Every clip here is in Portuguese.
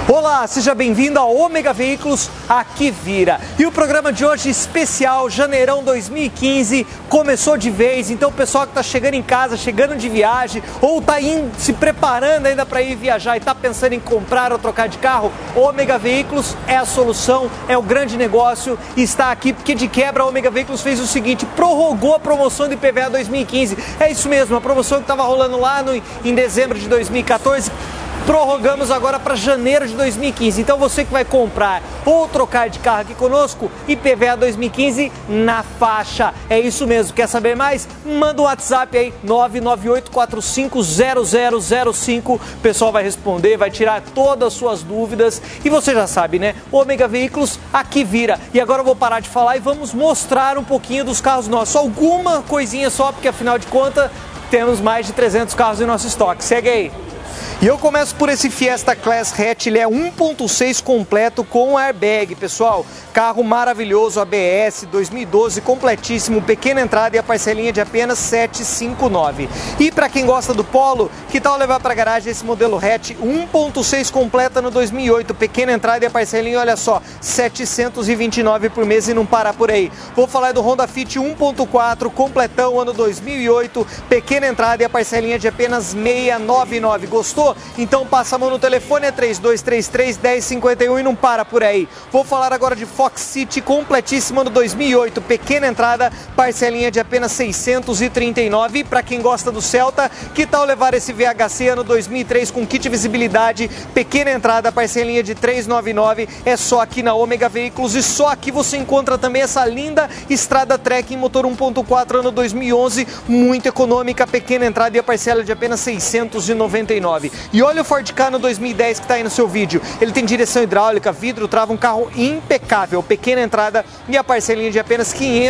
Olá, seja bem-vindo ao Ômega Veículos, aqui vira. E o programa de hoje especial, janeirão 2015, começou de vez. Então o pessoal que está chegando em casa, chegando de viagem, ou está se preparando ainda para ir viajar e está pensando em comprar ou trocar de carro, Ômega Veículos é a solução, é o grande negócio e está aqui porque de quebra a Ômega Veículos fez o seguinte, prorrogou a promoção de IPVA 2015. É isso mesmo, a promoção que estava rolando lá em dezembro de 2014, prorrogamos agora para janeiro de 2015. Então você que vai comprar ou trocar de carro aqui conosco, IPVA 2015 na faixa. É isso mesmo. Quer saber mais? Manda um WhatsApp aí, 998450005. O pessoal vai responder, vai tirar todas as suas dúvidas. E você já sabe, né? Ômega Veículos, aqui vira. E agora eu vou parar de falar e vamos mostrar um pouquinho dos carros nossos. Alguma coisinha só, porque afinal de contas temos mais de 300 carros em nosso estoque. Segue aí. E eu começo por esse Fiesta Class Hatch, ele é 1.6 completo com airbag, pessoal. Carro maravilhoso, ABS, 2012, completíssimo, pequena entrada e a parcelinha de apenas 759. E para quem gosta do Polo, que tal levar para garagem esse modelo hatch 1.6 completa no 2008, pequena entrada e a parcelinha, olha só, 729 por mês e não para por aí. Vou falar do Honda Fit 1.4 completão, ano 2008, pequena entrada e a parcelinha de apenas 699. Gostou? Então passa a mão no telefone, é 3233-1051 e não para por aí. Vou falar agora de Fox City completíssima no 2008, pequena entrada, parcelinha de apenas 639. E para quem gosta do Celta, que tal levar esse VHC ano 2003 com kit visibilidade, pequena entrada, parcelinha de 399, é só aqui na Ômega Veículos e só aqui você encontra também essa linda Strada Trek motor 1.4 ano 2011, muito econômica, pequena entrada e a parcela de apenas 699. E olha o Ford Ka no 2010 que está aí no seu vídeo. Ele tem direção hidráulica, vidro, trava, um carro impecável, pequena entrada e a parcelinha de apenas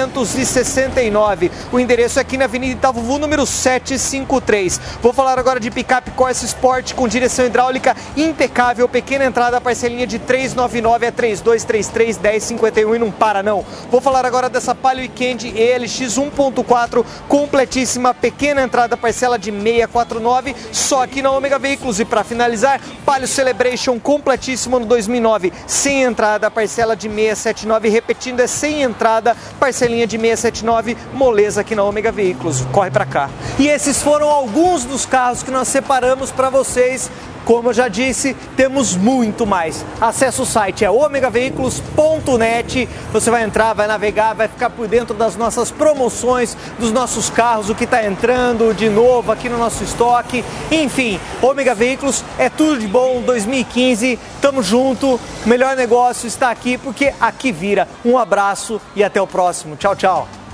569. O endereço é aqui na Avenida Itavuvu, número 753. Vou falar agora de picape Corsa Sport com direção hidráulica impecável, pequena entrada, parcelinha de 399 a 3233-1051 e não para não. Vou falar agora dessa Palio Weekend ELX 1.4 completíssima, pequena entrada, parcela de 649, só aqui na Ômega Veículos. E para finalizar, Palio Celebration completíssimo no 2009, sem entrada, parcela de 679, repetindo, é sem entrada, parcelinha de 679, moleza aqui na Ômega Veículos. Corre para cá. E esses foram alguns dos carros que nós separamos para vocês. Como eu já disse, temos muito mais. Acesse o site, é omegaveículos.net. Você vai entrar, vai navegar, vai ficar por dentro das nossas promoções, dos nossos carros, o que está entrando de novo aqui no nosso estoque. Enfim, Ômega Veículos é tudo de bom, 2015, tamo junto. O melhor negócio está aqui porque aqui vira. Um abraço e até o próximo. Tchau, tchau.